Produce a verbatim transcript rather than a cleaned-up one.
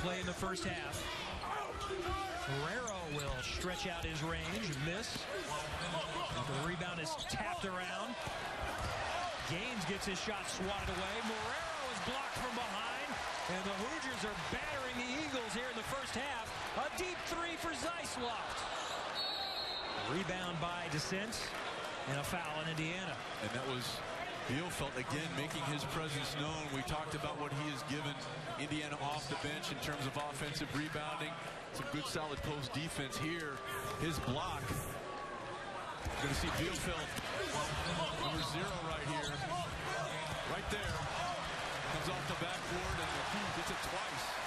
play in the first half. Guerrero will stretch out his range, miss. The rebound is tapped around. Gaines gets his shot swatted away. Guerrero is blocked from behind. And the Hoosiers are battering the Eagles here in the first half. A deep three for Zeisloft. Rebound by Descent. And a foul in Indiana. And that was Bielfeldt again making his presence known. We talked about what he has given Indiana off the bench in terms of offensive rebounding. Some good solid post defense here. His block. Going to see Bielfeldt, number zero right here. Right there. Comes off the backboard and gets it twice.